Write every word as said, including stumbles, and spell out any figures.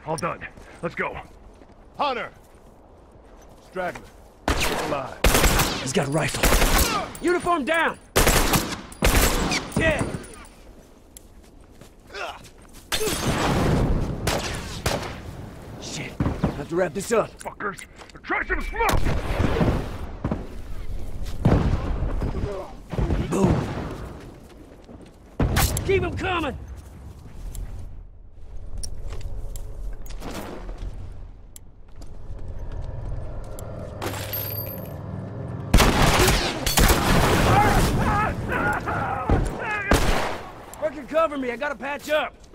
All done. Let's go. Hunter! Straggler. Alive. He's got a rifle. Uniform down! Dead! Shit. Have to wrap this up. Fuckers! Attraction smoke! Boom. Keep him coming! Fucking cover me, I gotta patch up.